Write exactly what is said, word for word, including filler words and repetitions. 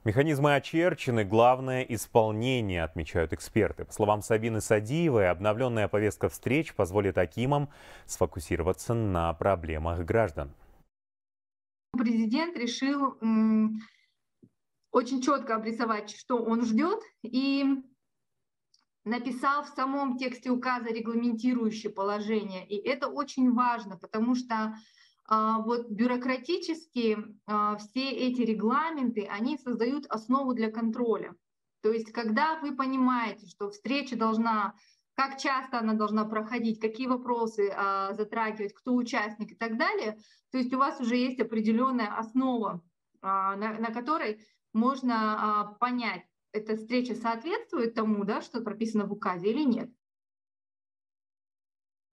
Механизмы очерчены, главное — исполнение, отмечают эксперты. По словам Сабины Садиевой, обновленная повестка встреч позволит акимам сфокусироваться на проблемах граждан. Президент решил м, очень четко обрисовать, что он ждет, и написал в самом тексте указа регламентирующее положение. И это очень важно, потому что а, вот бюрократически а, все эти регламенты, они создают основу для контроля. То есть когда вы понимаете, что встреча должна, как часто она должна проходить, какие вопросы а, затрагивать, кто участник и так далее, то есть у вас уже есть определенная основа, а, на, на которой можно а, понять, эта встреча соответствует тому, да, что прописано в указе или нет.